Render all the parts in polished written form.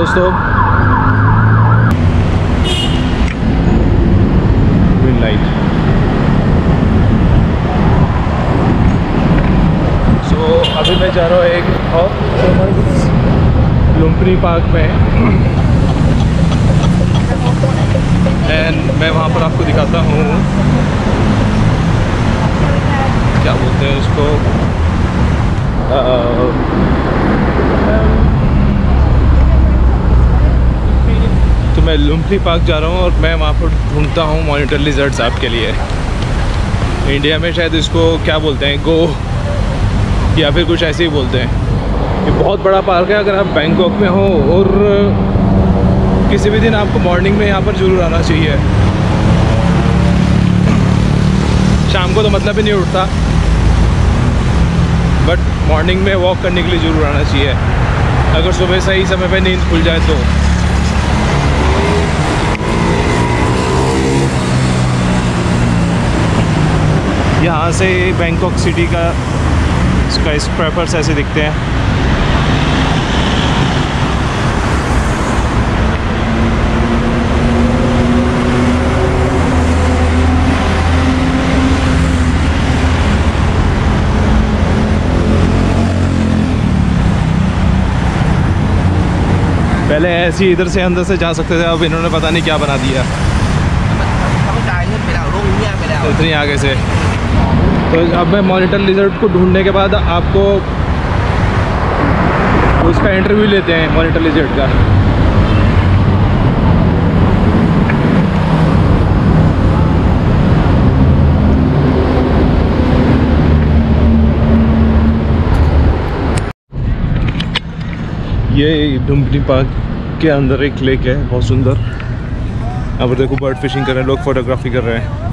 दोस्तों, green light. सो अभी मैं जा रहा हूँ एक और लुम्पिनी पार्क में एंड मैं वहाँ पर आपको दिखाता हूँ, क्या बोलते हैं उसको, तो मैं लुम्पिनी पार्क जा रहा हूँ और मैं वहाँ पर ढूंढता हूँ मॉनिटर लिजर्ड्स आपके लिए। इंडिया में शायद इसको क्या बोलते हैं, गो या फिर कुछ ऐसे ही बोलते हैं। ये बहुत बड़ा पार्क है। अगर आप बैंकॉक में हो और किसी भी दिन आपको मॉर्निंग में यहाँ पर ज़रूर आना चाहिए। शाम को तो मतलब ही नहीं उठता, बट मॉर्निंग में वॉक करने के लिए ज़रूर आना चाहिए, अगर सुबह सही समय पे नींद खुल जाए तो। यहाँ से बैंकॉक सिटी का स्काईस्क्रैपर्स ऐसे दिखते हैं। पहले ऐसे ही इधर से अंदर से जा सकते थे, अब इन्होंने पता नहीं क्या बना दिया इतनी आगे से। तो अब मैं मॉनिटर लिजर्ड को ढूंढने के बाद आपको उसका इंटरव्यू लेते हैं, मॉनिटर लिजर्ड का। ये लुम्पिनी पार्क के अंदर एक लेक है, बहुत सुंदर। यहाँ पर देखो बर्ड फिशिंग कर रहे हैं लोग, फोटोग्राफी कर रहे हैं।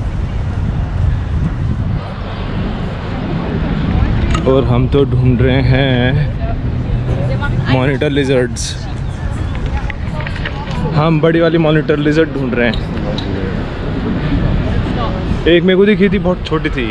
और हम तो ढूंढ रहे हैं मॉनिटर लिजर्ड्स। हम बड़ी वाली मॉनिटर लिजर्ड ढूंढ रहे हैं। एक मेरे को दिखी थी, बहुत छोटी थी।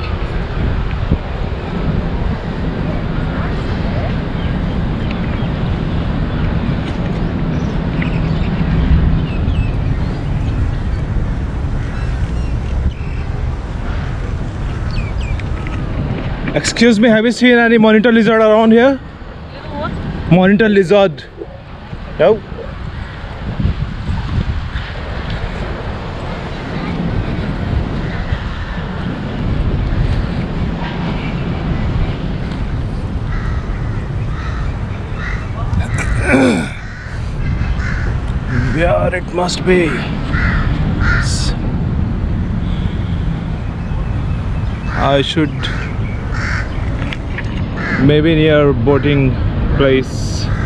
Excuse me, have you seen any monitor lizard around here? What? Monitor lizard. No? Where it must be. I should maybe near boating place.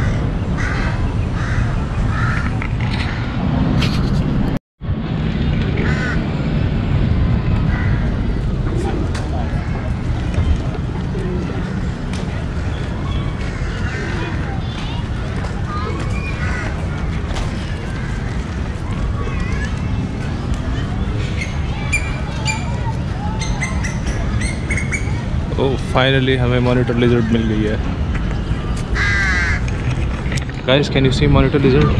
तो फाइनली हमें मॉनिटर लिजर्ड मिल गई है। Guys, can you see monitor lizard?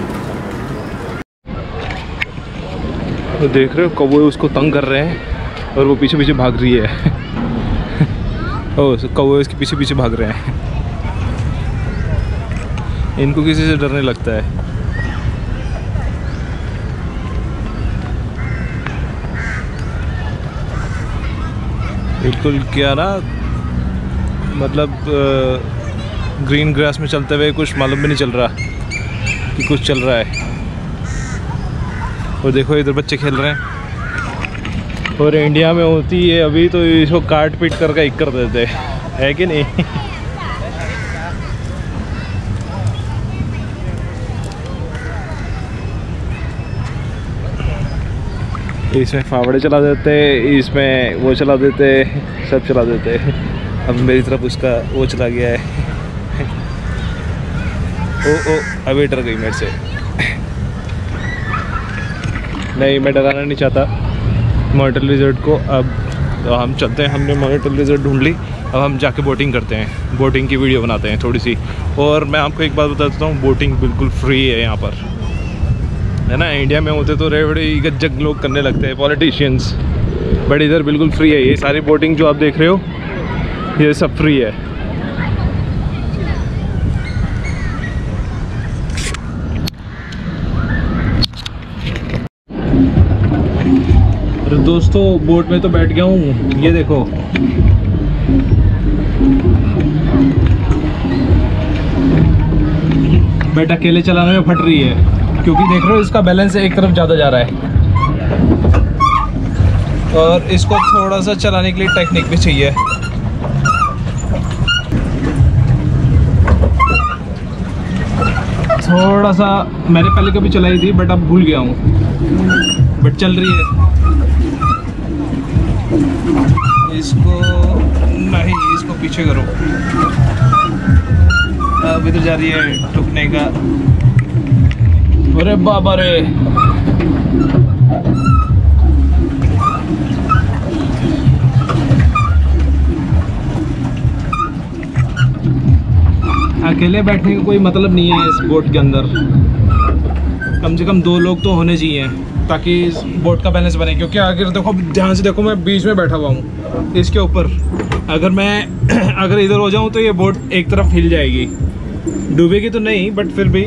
तो देख रहे हो कौवे उसको तंग कर रहे हैं। और वो पीछे पीछे भाग रही है। ओह, कौवे इसके पीछे पीछे भाग रहे हैं। इनको किसी से डरने लगता है। बिल्कुल क्या ना, मतलब ग्रीन ग्रास में चलते हुए कुछ मालूम भी नहीं चल रहा कि कुछ चल रहा है। और देखो इधर बच्चे खेल रहे हैं। और इंडिया में होती है अभी तो इसको काट पीट करके एक कर देते है कि नहीं। इसमें फावड़े चला देते, इसमें वो चला देते, सब चला देते। अब मेरी तरफ उसका वो चला गया है। ओ अभी डर गई मेरे से। नहीं, मैं डराना नहीं चाहता मॉनिटर लिजर्ड को। अब हम चलते हैं, हमने मॉनिटर लिजर्ड ढूंढ ली। अब हम जाके बोटिंग करते हैं, बोटिंग की वीडियो बनाते हैं थोड़ी सी। और मैं आपको एक बात बता देता हूँ, बोटिंग बिल्कुल फ्री है यहाँ पर, है ना। इंडिया में होते तो बड़े गज्जक लोग करने लगते हैं, पॉलिटिशियंस, बट इधर बिल्कुल फ्री है। ये सारी बोटिंग जो आप देख रहे हो ये सब फ्री है। अरे दोस्तों, बोट में तो बैठ गया हूँ। ये देखो, बट अकेले चलाने में फट रही है, क्योंकि देख रहे हो इसका बैलेंस एक तरफ ज़्यादा जा रहा है। और इसको थोड़ा सा चलाने के लिए टेक्निक भी चाहिए। थोड़ा सा मैंने पहले कभी चलाई थी, बट अब भूल गया हूँ, बट चल रही है। इसको नहीं, इसको पीछे करो। अब इधर जा रही है ठुकने का। अरे बाबा रे, अकेले बैठने का कोई मतलब नहीं है इस बोट के अंदर। कम से कम 2 लोग तो होने चाहिए ताकि इस बोट का बैलेंस बने। क्योंकि अगर देखो, ध्यान से देखो, मैं बीच में बैठा हुआ हूँ इसके ऊपर। अगर मैं अगर इधर हो जाऊँ तो ये बोट एक तरफ हिल जाएगी। डूबेगी तो नहीं, बट फिर भी।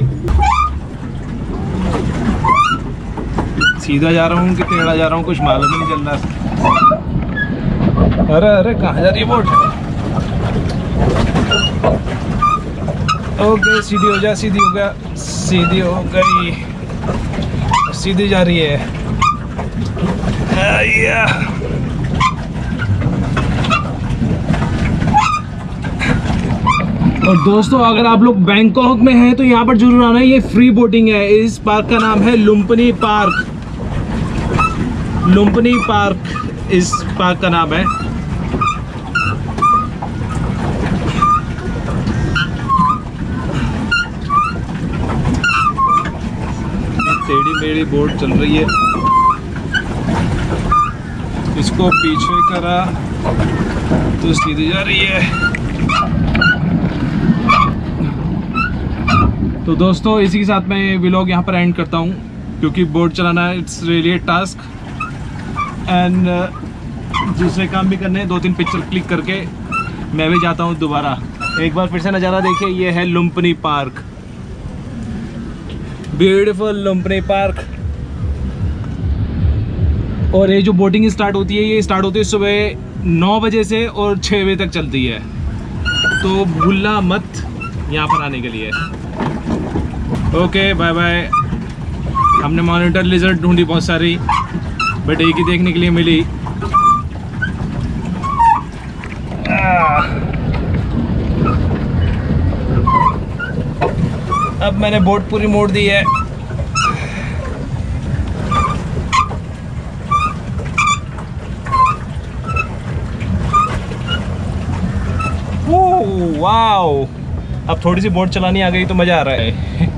सीधा जा रहा हूँ कि टेढ़ा जा रहा हूँ कुछ मालूम ही नहीं चल रहा। अरे अरे, कहाँ जा रही है बोट? ओके, सीधी हो जा, सीधी हो गया, सीधी हो गई, सीधी जा रही है। और दोस्तों, अगर आप लोग बैंकॉक में हैं तो यहाँ पर जरूर आना है। ये फ्री बोटिंग है। इस पार्क का नाम है लुम्पिनी पार्क। लुम्पिनी पार्क इस पार्क का नाम है। टेढ़ी मेढ़ी बोट चल रही है। इसको पीछे करा तो सीधी जा रही है। तो दोस्तों, इसी के साथ मैं ये व्लॉग यहाँ पर एंड करता हूँ, क्योंकि बोट चलाना it's really a task. And दूसरे काम भी करने हैं। 2-3 पिक्चर क्लिक करके मैं भी जाता हूँ दोबारा। एक बार फिर से नज़ारा देखिए। ये है Lumpini park, beautiful Lumpini park. और ये जो बोटिंग स्टार्ट होती है, ये स्टार्ट होती है सुबह 9 बजे से और 6 बजे तक चलती है। तो भूलना मत यहाँ पर आने के लिए। Okay, bye bye. हमने मॉनिटर लिजर्ड ढूंढी बहुत सारी, बट एक ही देखने के लिए मिली। अब मैंने बोट पूरी मोड़ दी है। वाओ, अब थोड़ी सी बोट चलानी आ गई तो मजा आ रहा है।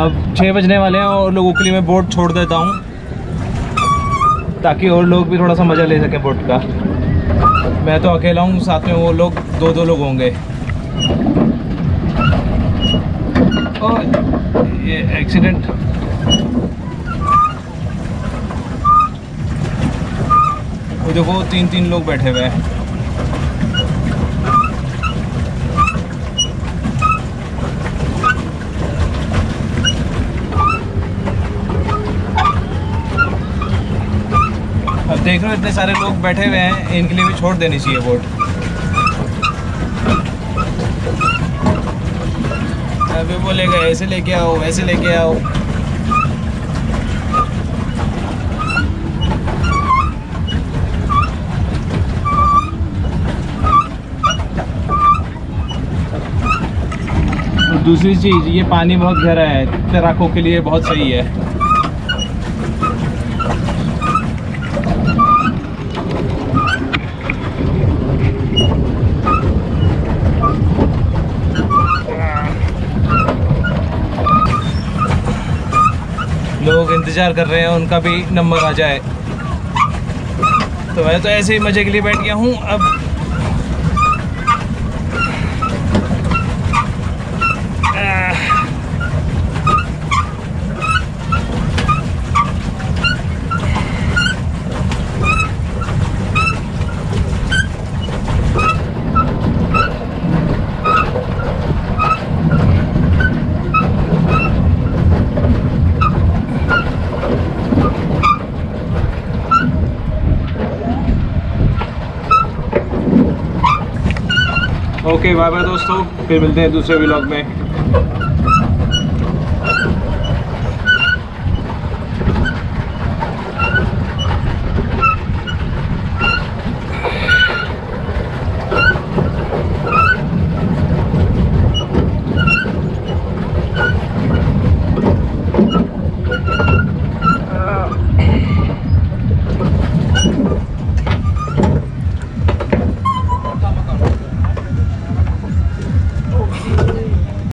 अब 6 बजने वाले हैं और लोगों के लिए मैं बोट छोड़ देता हूँ ताकि और लोग भी थोड़ा सा मज़ा ले सकें बोट का। मैं तो अकेला हूँ, साथ में वो लोग 2-2 लोग होंगे। और ये एक्सीडेंट, वो देखो 3-3 लोग बैठे हुए हैं। अब देख रहे हो इतने सारे लोग बैठे हुए हैं, इनके लिए भी छोड़ देनी चाहिए बोट। अभी बोलेगा ऐसे लेके आओ, वैसे लेके आओ। दूसरी चीज़, ये पानी बहुत गहरा है, तैराकों के लिए बहुत सही है। लोग इंतज़ार कर रहे हैं उनका भी नंबर आ जाए, तो मैं तो ऐसे ही मज़े के लिए बैठ गया हूँ। अब ओके, बाय बाय दोस्तों, फिर मिलते हैं दूसरे व्लॉग में।